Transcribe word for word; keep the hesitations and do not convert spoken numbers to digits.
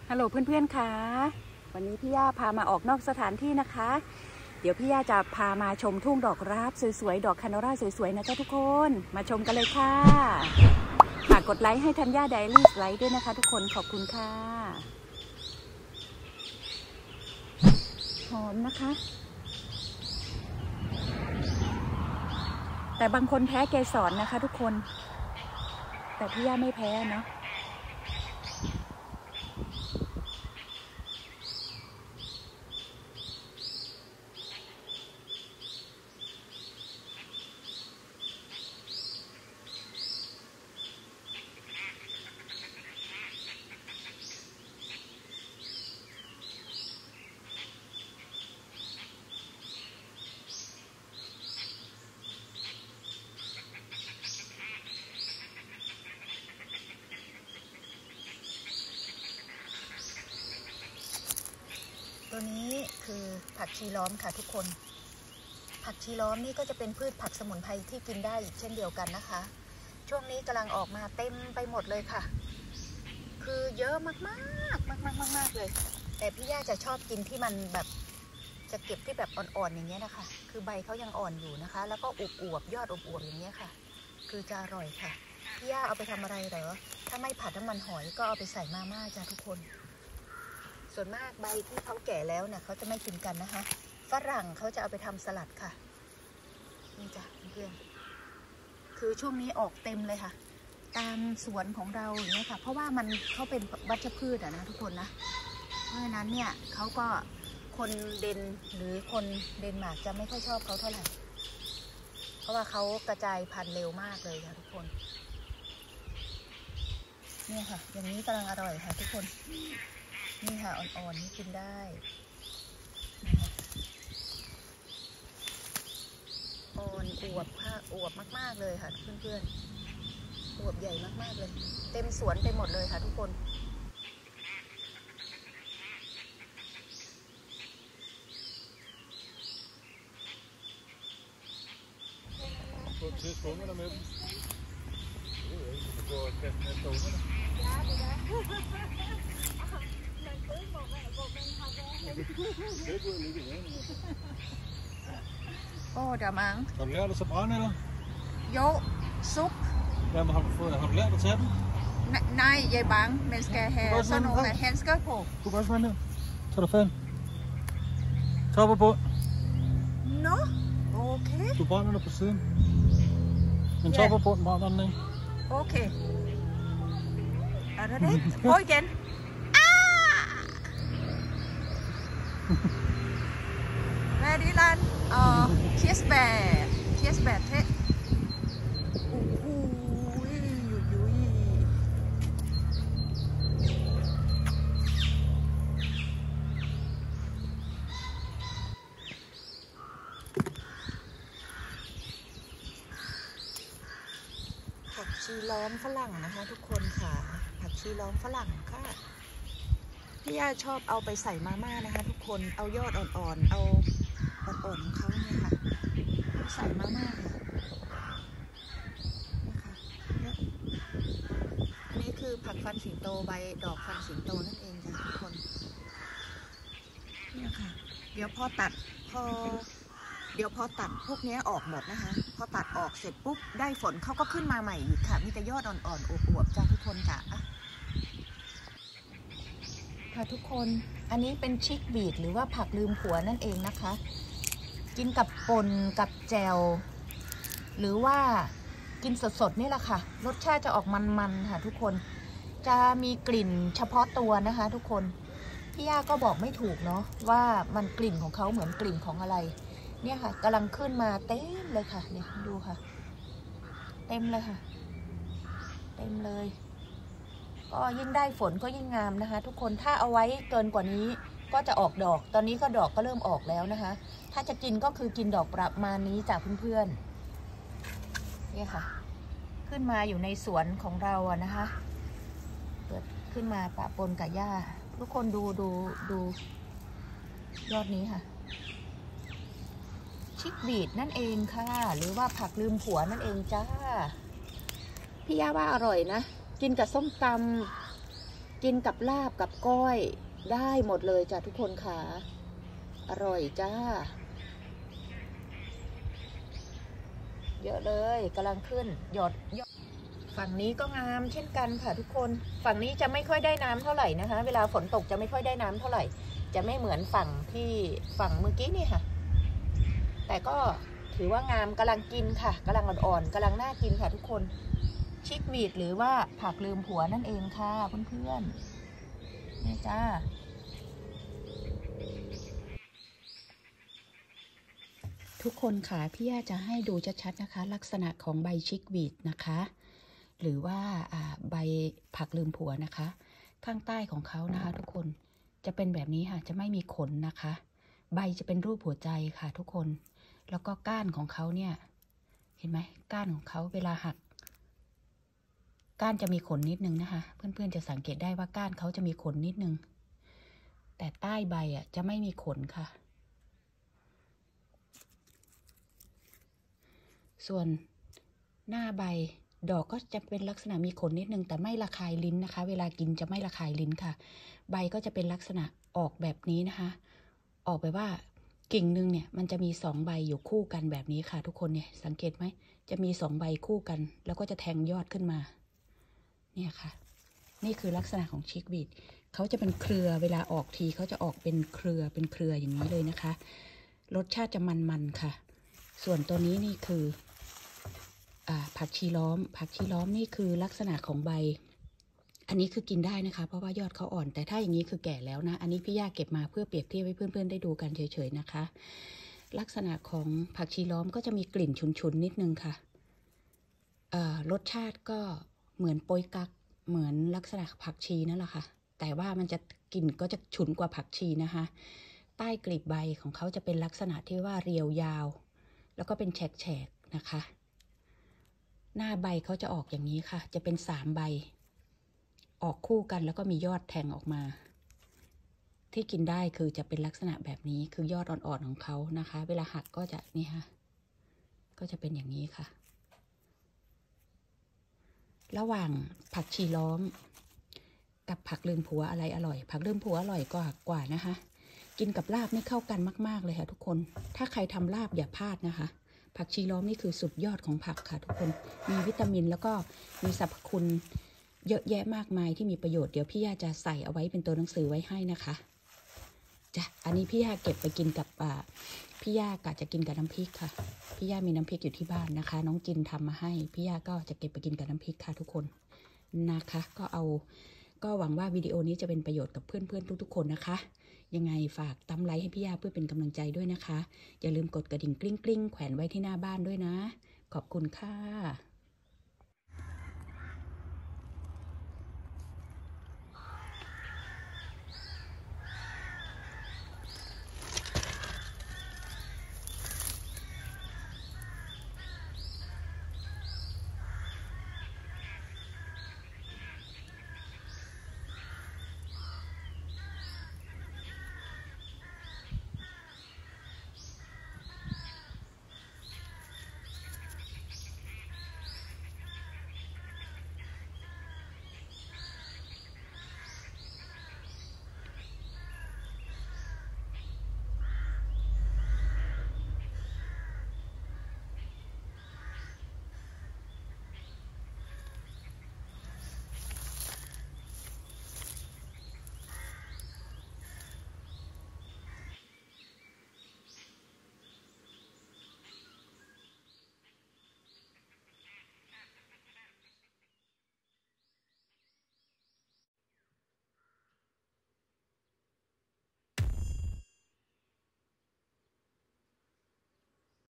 ฮัลโหลเพื่อนๆค่ะวันนี้พี่ย่าพามาออกนอกสถานที่นะคะเดี๋ยวพี่ย่าจะพามาชมทุ่งดอกราบสวยๆดอกคาโนราสวยๆนะจ๊ะทุกคนมาชมกันเลยค่ะฝากกดไลค์ให้ธัญญาไดอารี่ไลค์ด้วยนะคะทุกคนขอบคุณค่ะหอมนะคะแต่บางคนแพ้เกสรนะคะทุกคนแต่พี่ย่าไม่แพ้เนาะตัวนี้คือผักชีล้อมค่ะทุกคนผักชีล้อมนี่ก็จะเป็นพืชผักสมุนไพรที่กินได้อีกเช่นเดียวกันนะคะช่วงนี้กำลังออกมาเต็มไปหมดเลยค่ะคือเยอะมากมากมากมากมากมากเลยแต่พี่ย่าจะชอบกินที่มันแบบจะเก็บที่แบบอ่อนๆอย่างเงี้ยนะคะคือใบเขายังอ่อนอยู่นะคะแล้วก็อวบๆยอดอวบๆอย่างเงี้ยค่ะคือจะอร่อยค่ะพี่ย่าเอาไปทำอะไรเหรอถ้าไม่ผัดน้ำมันหอยก็เอาไปใส่มาม่าจ้าทุกคนส่วนมากใบที่เขาแก่แล้วเนี่ยเขาจะไม่กินกันนะคะฝรั่งเขาจะเอาไปทำสลัดค่ะนี่จ้ะเพื่อนคือช่วงนี้ออกเต็มเลยค่ะตามสวนของเราอย่างนี้ค่ะเพราะว่ามันเขาเป็นวัชพืชอะนะทุกคนนะเพราะฉะนั้นเนี่ยเขาก็คนเดนหรือคนเดนมาร์กจะไม่ค่อยชอบเขาเท่าไหร่เพราะว่าเขากระจายพันธุ์เร็วมากเลยค่ะทุกคนเนี่ยค่ะอย่างนี้กำลังอร่อยค่ะทุกคนนี่ค่ะอ่อนๆนี่กินได้อ่อนอวบค่ะอวบมากๆเลยค่ะเพื่อนๆอวบใหญ่มากๆเลยเต็มสวนไปหมดเลยค่ะทุกคนÅh, der er mange. Har du lært at tage brænde, eller? Jo, sup. Ja, men har du, fået, har du lært at tage dem? Nej, jeg er bange. Man skal have sådan nogle handsker på. Du kan også være ned. Tag dig fat. Top og bund. Nå, okay. Du brænder den på siden. Men top og bund brænder den ikke. Okay. Er det det? Prøv igen. Hvad er det, Lan? Og kirsebær. Kirsebær til. Uh, ui, ui. ผักชีล้อมฝรั่งนะคะทุกคนค่ะผักชีล้อมฝรั่งค่ะพี่ย่าชอบเอาไปใส่มาม่านะคะทุกคนเอายอดอ่อนๆเอาอ่อนๆของเขาเนี่ยค่ะใส่มาม่าค่ะนี่ค่ะอันนี้คือผักฟันสิงโตใบดอกฟันสิงโตนั่นเองจ้ะทุกคนเนี่ยค่ะเดี๋ยวพอตัดพอเดี๋ยวพอตัดพวกนี้ออกหมดนะคะพอตัดออกเสร็จปุ๊บได้ฝนเขาก็ขึ้นมาใหม่อีกค่ะมีแต่ยอดอ่อนๆอวบๆจ้ะทุกคนจ้ะค่ะทุกคนอันนี้เป็นชิคบีทหรือว่าผักลืมผัวนั่นเองนะคะกินกับป่นกับแจวหรือว่ากินสดๆนี่แหละค่ะรสชาติจะออกมันๆค่ะทุกคนจะมีกลิ่นเฉพาะตัวนะคะทุกคนพี่ย่าก็บอกไม่ถูกเนาะว่ามันกลิ่นของเขาเหมือนกลิ่นของอะไรเนี่ยค่ะกำลังขึ้นมาเต็มเลยค่ะเนี่ยดูค่ะเต็มเลยค่ะเต็มเลยก็ยิ่งได้ฝนก็ยิ่งงามนะคะทุกคนถ้าเอาไว้เกินกว่านี้ก็จะออกดอกตอนนี้ก็ดอกก็เริ่มออกแล้วนะคะถ้าจะกินก็คือกินดอกประมาณนี้จากเพื่อนๆนี่ค่ะขึ้นมาอยู่ในสวนของเราอะนะคะเปิดขึ้นมาปะปนกับหญ้าทุกคนดูดูดูยอดนี้ค่ะชิคบีทนั่นเองค่ะหรือว่าผักลืมผัวนั่นเองจ้าพี่ย่าว่าอร่อยนะกินกับส้มตำกินกับลาบกับก้อยได้หมดเลยจ้ะทุกคนค่ะอร่อยจ้าเยอะเลยกำลังขึ้นหยดหยดฝั่งนี้ก็งามเช่นกันค่ะทุกคนฝั่งนี้จะไม่ค่อยได้น้ำเท่าไหร่นะคะเวลาฝนตกจะไม่ค่อยได้น้ำเท่าไหร่จะไม่เหมือนฝั่งที่ฝั่งเมื่อกี้นี่ค่ะแต่ก็ถือว่างามกำลังกินค่ะกำลังอ่อนๆกำลังน่ากินค่ะทุกคนชิควีดหรือว่าผักลืมผัวนั่นเองค่ะเพื่อนๆนี่จ้าทุกคนค่ะพี่ย่าจะให้ดูชัดๆนะคะลักษณะของใบชิควีดนะคะหรือว่าใบผักลืมผัวนะคะข้างใต้ของเขานะคะทุกคนจะเป็นแบบนี้ค่ะจะไม่มีขนนะคะใบจะเป็นรูปหัวใจค่ะทุกคนแล้วก็ก้านของเขาเนี่ยเห็นไหมก้านของเขาเวลาหักก้านจะมีขนนิดนึงนะคะเพื่อนๆจะสังเกตได้ว่าก้านเขาจะมีขนนิดนึงแต่ใต้ใบอ่ะจะไม่มีขนค่ะส่วนหน้าใบดอกก็จะเป็นลักษณะมีขนนิดนึงแต่ไม่ระคายลิ้นนะคะเวลากินจะไม่ระคายลิ้นค่ะใบก็จะเป็นลักษณะออกแบบนี้นะคะออกแบบว่ากิ่งหนึ่งเนี่ยมันจะมีสองใบอยู่คู่กันแบบนี้ค่ะทุกคนเนี่ยสังเกตไหมจะมีสองใบคู่กันแล้วก็จะแทงยอดขึ้นมาเนี่ยค่ะนี่คือลักษณะของชิควีดเขาจะเป็นเครือเวลาออกทีเขาจะออกเป็นเครือเป็นเครืออย่างนี้เลยนะคะรสชาติจะมันๆค่ะส่วนตัวนี้นี่คือผักชีล้อมผักชีล้อมนี่คือลักษณะของใบอันนี้คือกินได้นะคะเพราะว่ายอดเขาอ่อนแต่ถ้าอย่างนี้คือแก่แล้วนะอันนี้พี่ย่าเก็บมาเพื่อเปรียบเทียบให้เพื่อนๆได้ดูกันเฉยๆนะคะลักษณะของผักชีล้อมก็จะมีกลิ่นฉุนๆนิดนึงค่ะรสชาติก็เหมือนโป๊ยกั๊กเหมือนลักษณะผักชีนั่นแหละค่ะแต่ว่ามันจะกลิ่นก็จะฉุนกว่าผักชีนะคะใต้กลีบใบของเขาจะเป็นลักษณะที่ว่าเรียวยาวแล้วก็เป็นแฉกๆนะคะหน้าใบเขาจะออกอย่างนี้ค่ะจะเป็นสามใบออกคู่กันแล้วก็มียอดแทงออกมาที่กินได้คือจะเป็นลักษณะแบบนี้คือยอดอ่อนๆของเขานะคะเวลาหักก็จะนี่ค่ะก็จะเป็นอย่างนี้ค่ะระหว่างผักชีล้อมกับผักลืมผัวอะไรอร่อยผักลืมผัวอร่อยกว่ากว่านะคะกินกับลาบนี่เข้ากันมากๆเลยค่ะทุกคนถ้าใครทำลาบอย่าพลาดนะคะผักชีล้อมนี่คือสุดยอดของผักค่ะทุกคนมีวิตามินแล้วก็มีสรรพคุณเยอะแยะมากมายที่มีประโยชน์เดี๋ยวพี่ย่าจะใส่เอาไว้เป็นตัวหนังสือไว้ให้นะคะจ้ะอันนี้พี่ย่าเก็บไปกินกับอ่าพี่ย่ากะจะกินกับน้ำพริกค่ะพี่ย่ามีน้ำพริกอยู่ที่บ้านนะคะน้องจินทำมาให้พี่ย่าก็จะเก็บไปกินกับน้ำพริกค่ะทุกคนนะคะก็เอาก็หวังว่าวิดีโอนี้จะเป็นประโยชน์กับเพื่อนๆทุกๆคนนะคะยังไงฝากตั้มไลค์ให้พี่ย่าเพื่อเป็นกำลังใจด้วยนะคะอย่าลืมกดกระดิ่งกริ๊งกริ๊งแขวนไว้ที่หน้าบ้านด้วยนะขอบคุณค่ะ